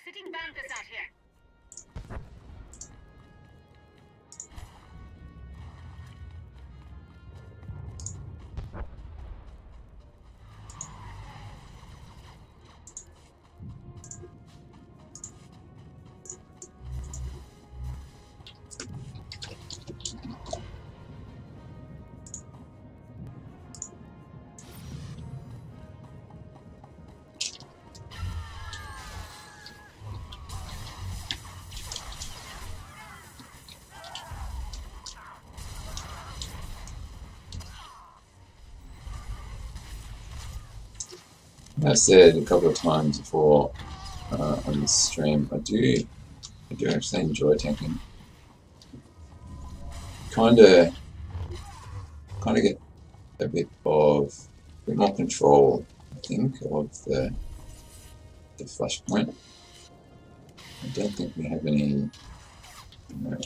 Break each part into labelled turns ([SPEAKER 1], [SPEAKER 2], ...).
[SPEAKER 1] Sitting bankers out here.
[SPEAKER 2] I've said a couple of times before on this stream, I do actually enjoy tanking. Kind of get a bit more control, I think, of the flashpoint. I don't think we have any. No.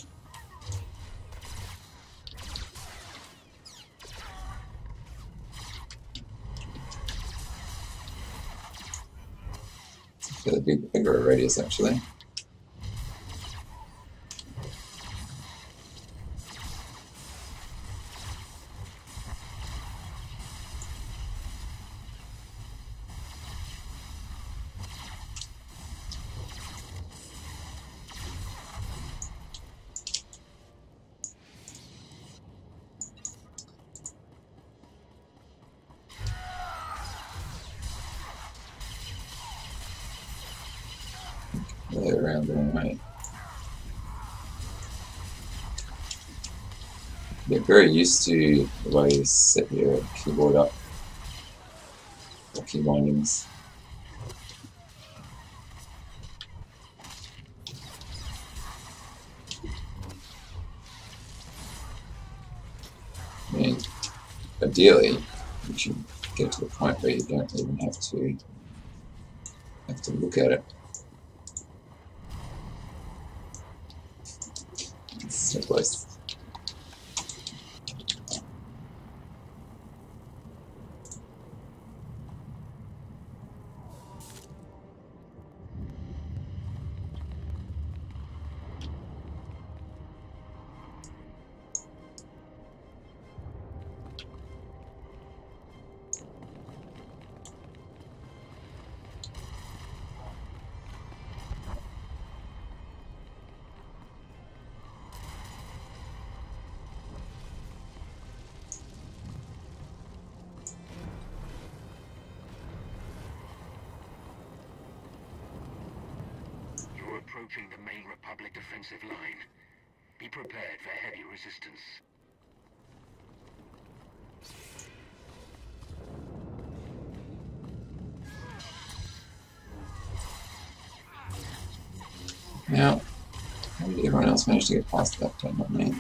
[SPEAKER 2] Got a bigger radius actually. Around the wrong way. Get very used to the way you set your keyboard up, or key bindings. I mean, ideally, you should get to the point where you don't even have to look at it. It's so close.
[SPEAKER 3] Approaching the main Republic defensive line. Be prepared for heavy resistance.
[SPEAKER 2] Now, how did everyone else manage to get past that? Not me.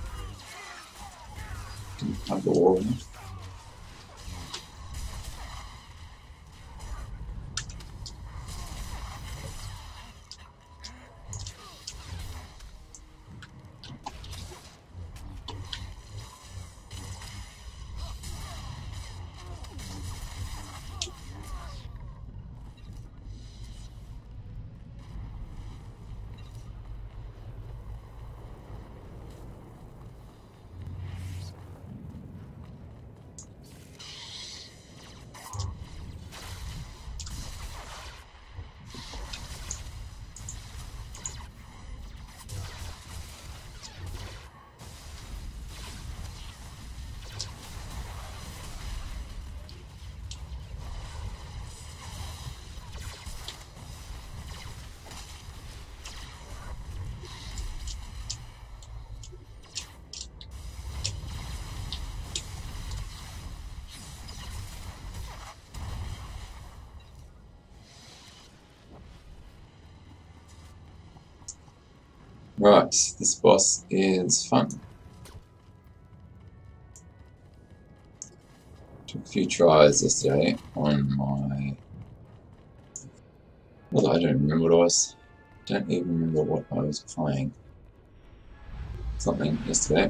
[SPEAKER 2] Didn't have the wall enough. Right, this boss is fun. Took a few tries yesterday on my... Well, I don't remember what it was. Don't even remember what I was playing. Something yesterday.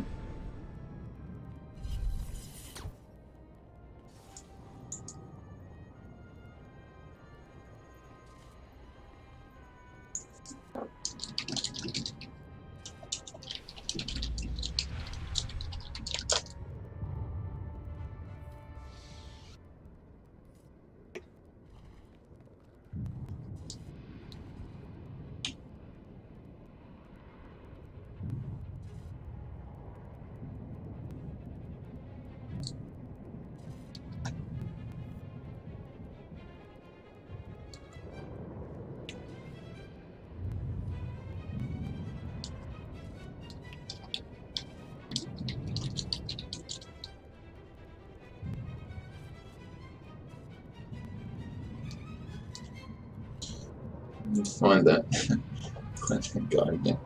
[SPEAKER 2] You find that guy again.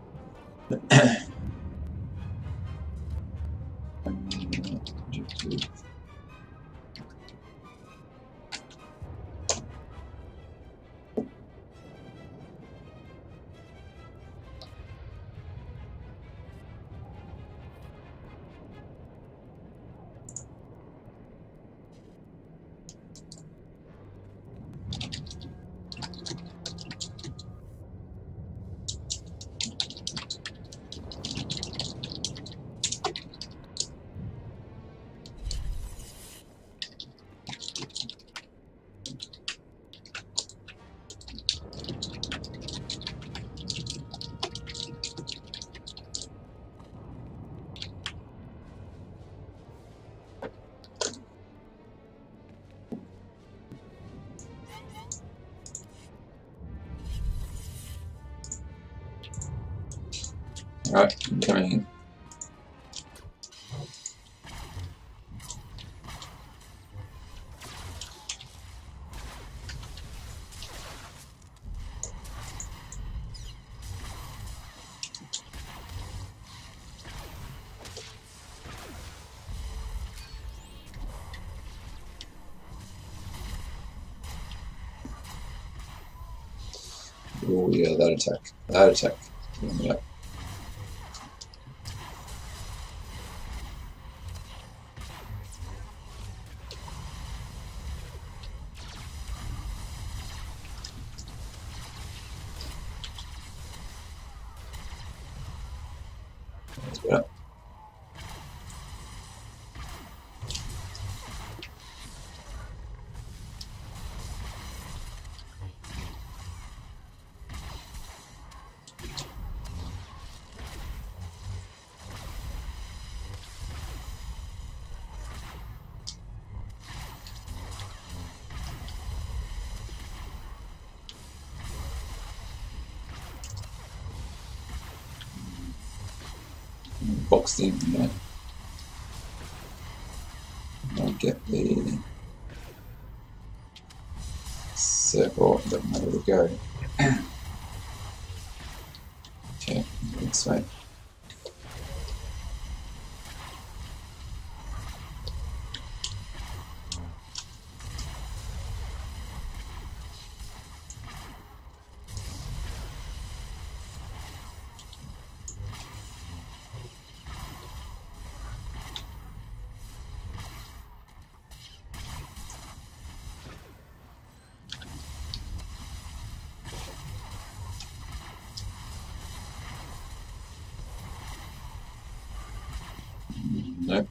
[SPEAKER 2] Alright, I'm coming in. Oh yeah, that attack. That attack. Yep. That's better. Boxed in there. I'll get the circle. Don't know where to go. Okay, this way. Nope.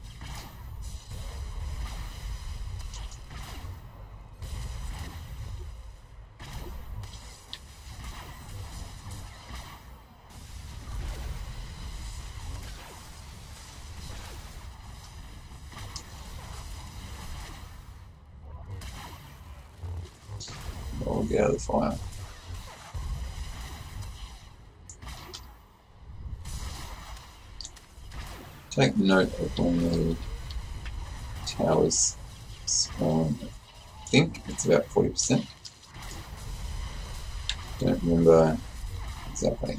[SPEAKER 2] I'll get out of the fire. Take note of when the towers spawn. I think it's about 40%. Don't remember exactly.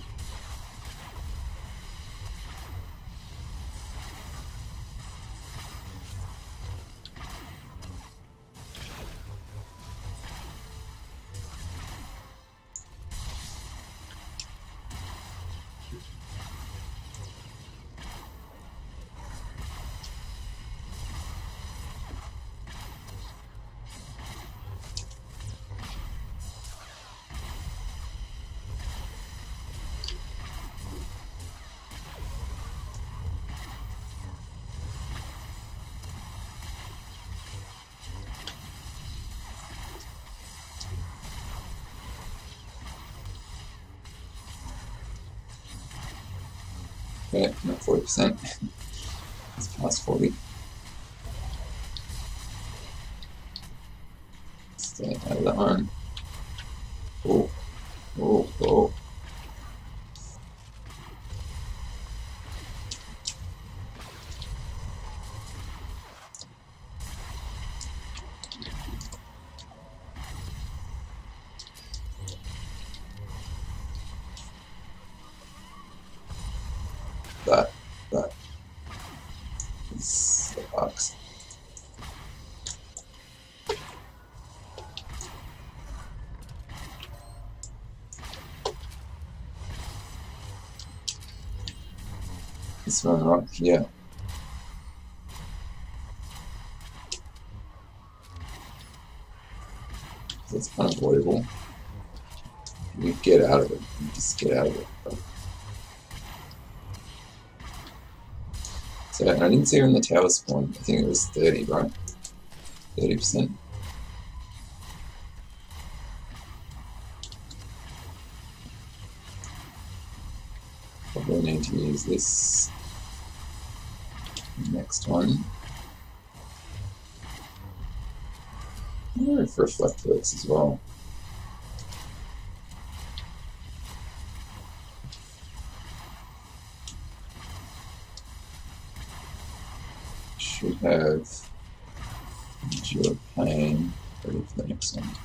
[SPEAKER 2] Okay, not 40%. It's past 40. Stay out of that one. Oh, oh, oh. That is the box. This one right here. That's unavoidable. You get out of it. You just get out of it. So I didn't see when the tower spawned. I think it was 30, right? 30%. Probably need to use this next one. I wonder if reflect works as well. Should have Endure Pain ready for the next one.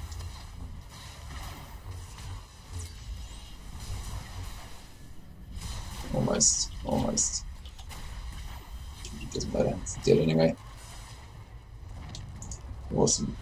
[SPEAKER 2] Almost. It doesn't matter, it's dead anyway. Awesome.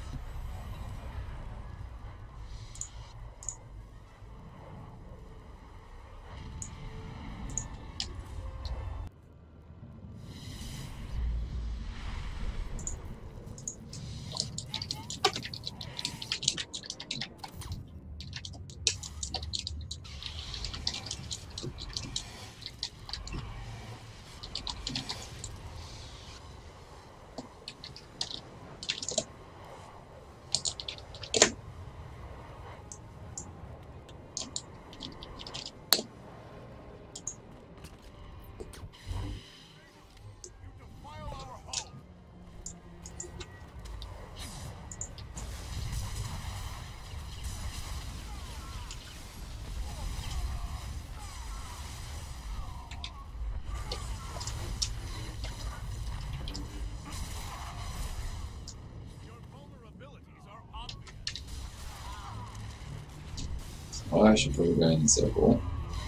[SPEAKER 2] Well, I should probably go in the circle.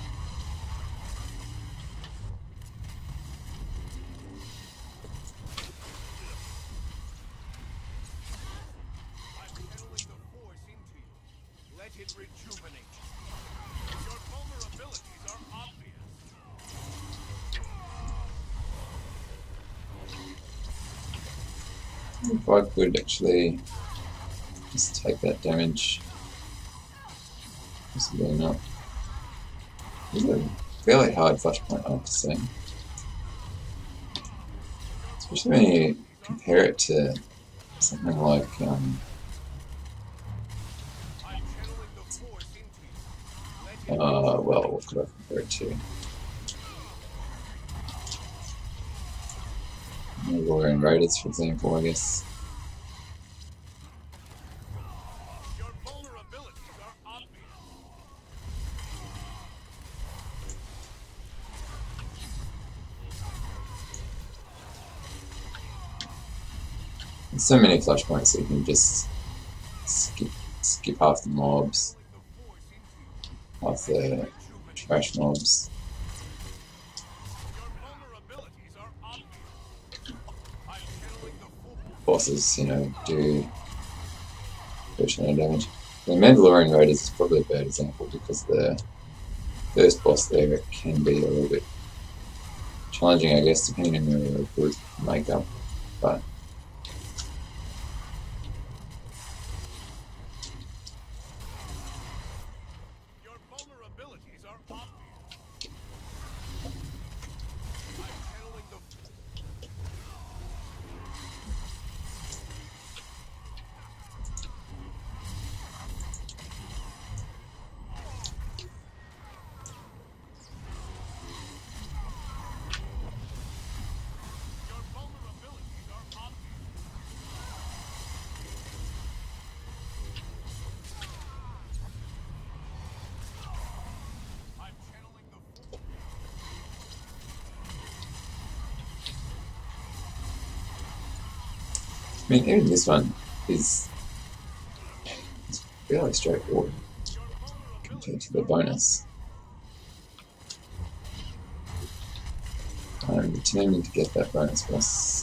[SPEAKER 2] If I could actually just take that damage. Possibly not. It's a fairly hard flashpoint, I have to say. Especially when you compare it to something like well, what could I compare it to? Mandalorian Raiders, for example, I guess. There's so many flashpoints that you can just skip half the mobs, half the trash mobs. Bosses, you know, do additional damage. The Mandalorian Raiders is probably a bad example because the first boss there can be a little bit challenging, I guess, depending on your group makeup, but I mean, even this one is fairly straightforward compared to the bonus. I'm determined to get that bonus boss.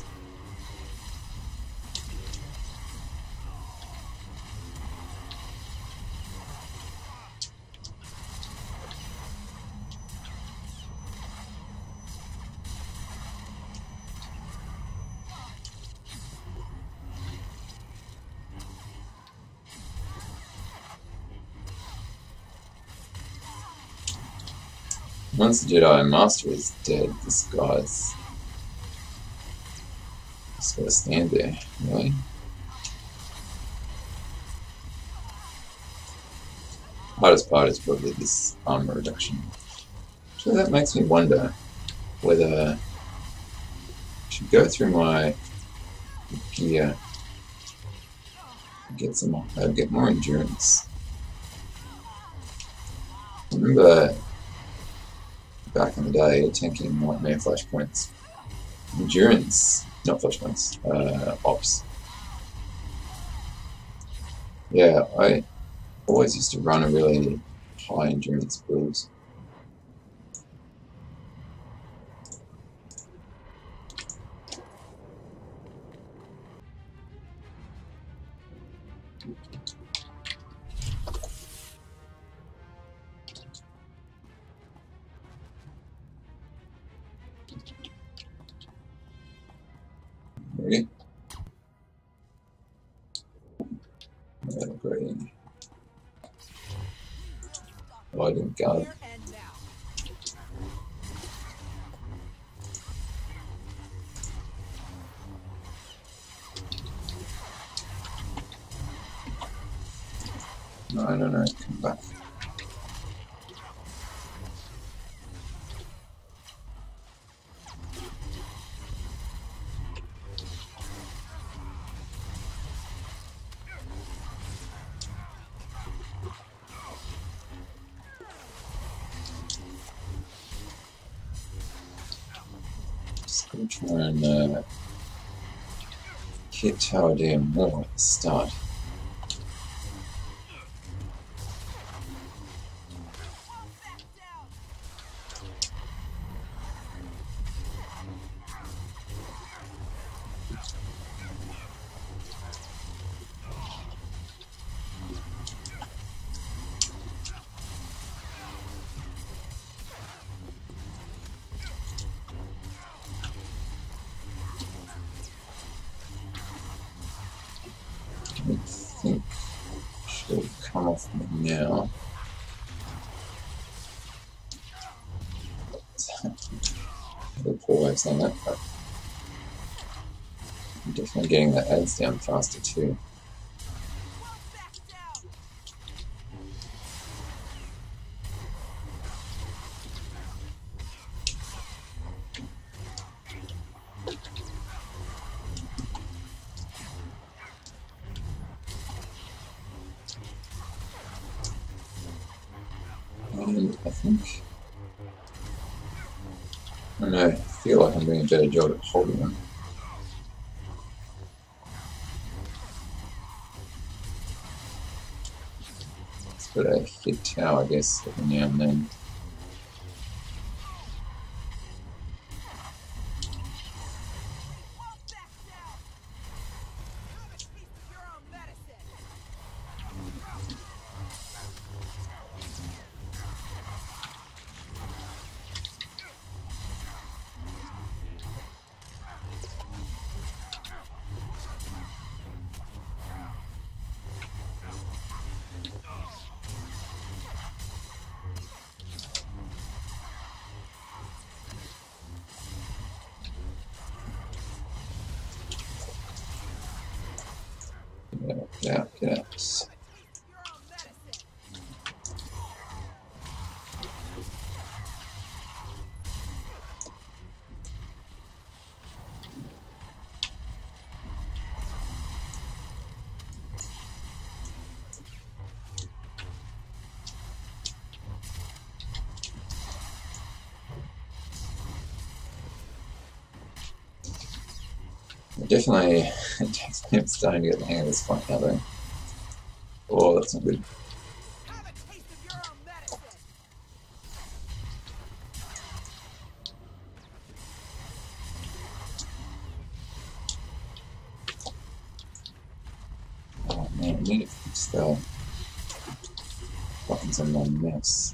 [SPEAKER 2] Once the Jedi Master is dead, this guy's just gotta stand there, really. Hardest part is probably this armor reduction. So that makes me wonder whether I should go through my gear and get more endurance. I remember back in the day, tanking Nightmare flashpoints. Endurance, not flashpoints, ops. Yeah, I always used to run a really high endurance build. Ready? Upgrading. Lighting guard. No, come back. Just gonna try and hit Tower Dam more at the start. I think she'll come off me now. The poor waves on that, but I'm definitely getting the ads down faster too. And I think, I don't know, I feel like I'm doing a better job at holding them. Let's put a hit tower, I guess, every now and then. Get out, get out. Definitely, I'm starting to get the hang of this fight now though. Oh, that's not good. need to fix the buttons on my mouse.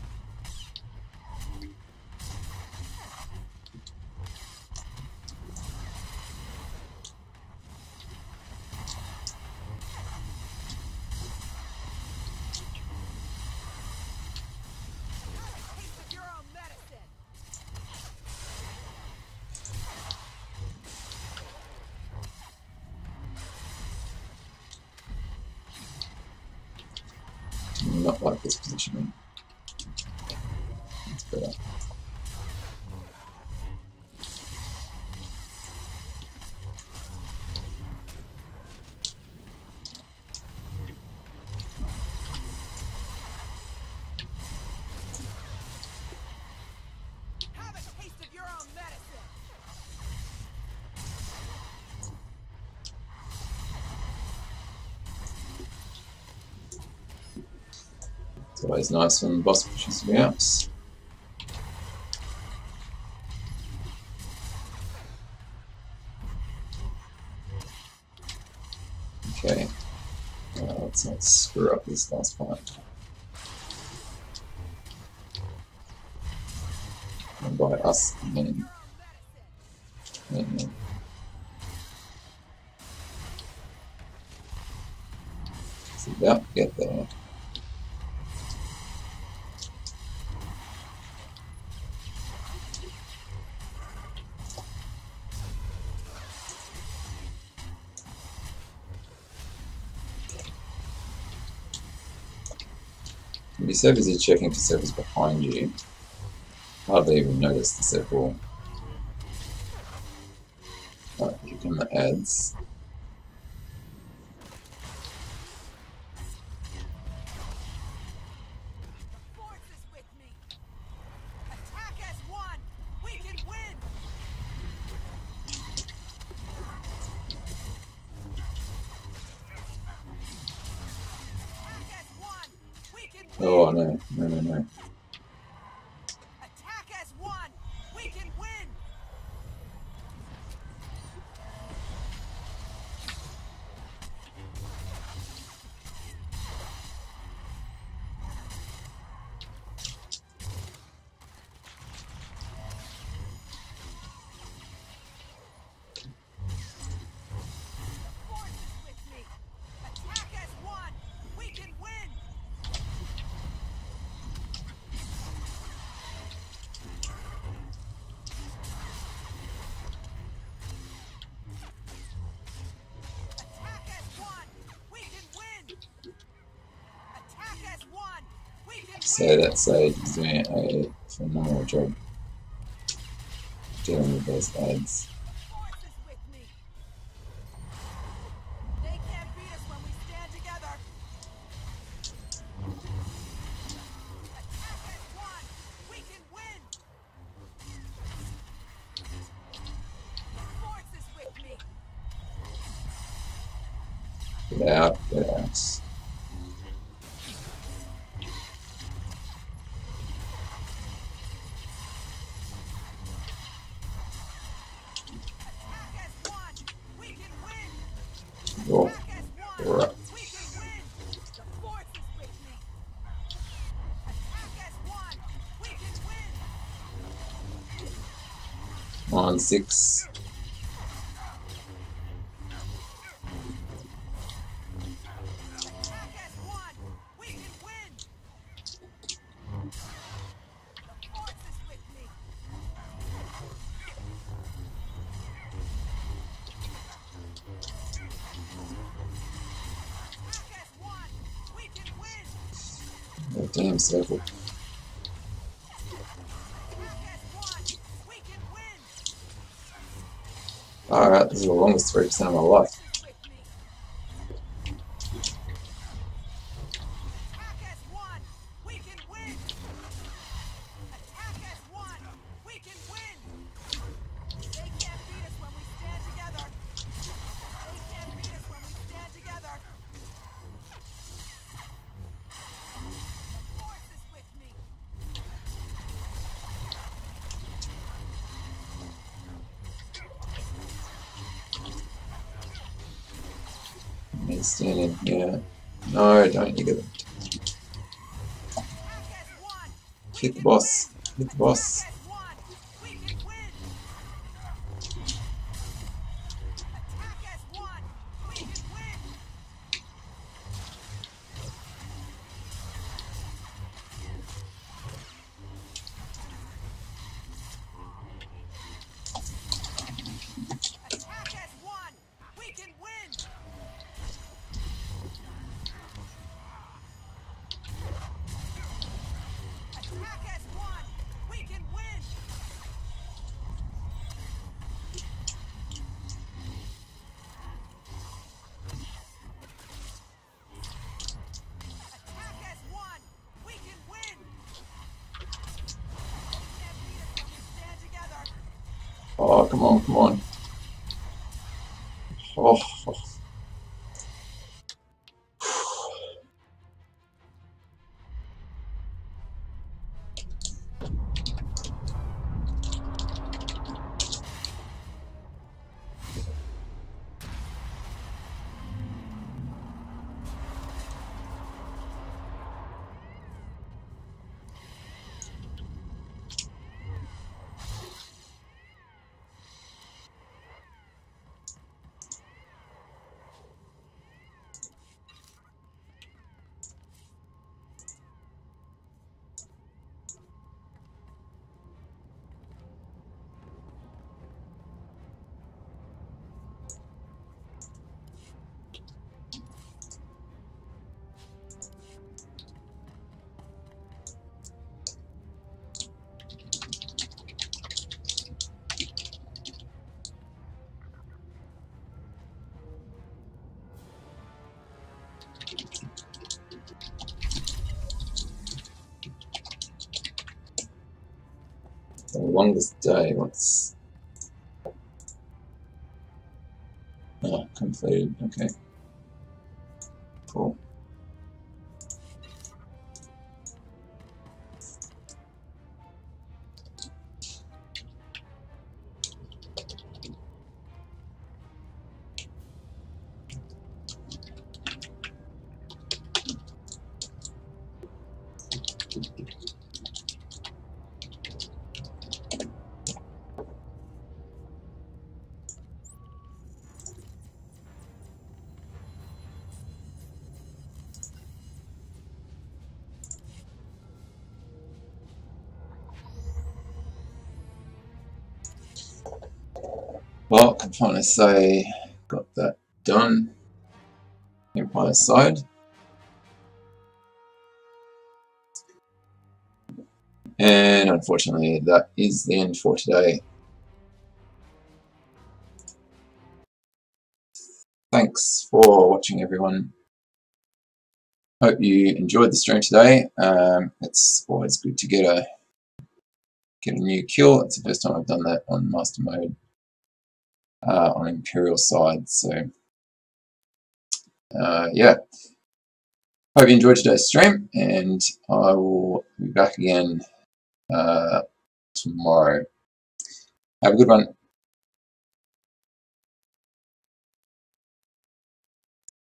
[SPEAKER 2] Not like this positioning. It's better.
[SPEAKER 1] Have a taste of your own medicine.
[SPEAKER 2] It's always nice when the boss pushes you out. Okay, let's not screw up this last part. And by us, I mean, it's about to get there. You'd be so busy checking for circles behind you, hardly even notice the circle. Alright, here come the ads.
[SPEAKER 1] The force is with me. Attack as one. We can win. Attack as one. We can win.
[SPEAKER 2] Oh no, no, no, no.
[SPEAKER 1] Attack as one. We can win. The force is with me. Attack as one. We can win. Attack as one. We can win. Attack as one. We can
[SPEAKER 2] So
[SPEAKER 1] win.
[SPEAKER 2] that Sage is doing a phenomenal job dealing with those ads.
[SPEAKER 1] Force is with me. They can't beat us when we stand together. Attack as one. We can win. The force is with me.
[SPEAKER 2] Get out, get out.
[SPEAKER 1] Attack as one. We can win.
[SPEAKER 2] Oh,
[SPEAKER 1] Attack as one.
[SPEAKER 2] alright.
[SPEAKER 1] We can win. The force is with me. Attack as one. We can win.
[SPEAKER 2] Come on, 6.
[SPEAKER 1] Attack as one. We can win. The force is with me. Attack as one. We can win.
[SPEAKER 2] Oh, damn circle.
[SPEAKER 1] Attack as one. We can win.
[SPEAKER 2] Alright, this is the longest 3% of my life.
[SPEAKER 1] Force is with me. Attack as one. We can win. Attack as one. We can win. They can't beat us when we stand together. They can't beat us when we stand together. The force is with me.
[SPEAKER 2] He's standing here. No, don't you get it.
[SPEAKER 1] Attack as one. We
[SPEAKER 2] Hit the
[SPEAKER 1] can
[SPEAKER 2] boss.
[SPEAKER 1] win.
[SPEAKER 2] Hit the boss.
[SPEAKER 1] Attack as one. We can win. Attack as one. We can win. Attack as one. We can win. Attack as one. We can win. Attack as one. We can win. They can't beat us when we stand together.
[SPEAKER 2] Oh, come on, come on. Oh, oh. The longest day. What's completed? Okay, cool. Well, I can finally say got that done. Empire side. And unfortunately, that is the end for today. Thanks for watching, everyone. Hope you enjoyed the stream today. It's always good to get a new kill. It's the first time I've done that on Master Mode on Imperial side. So yeah, hope you enjoyed today's stream, and I will be back again tomorrow. Have a good one.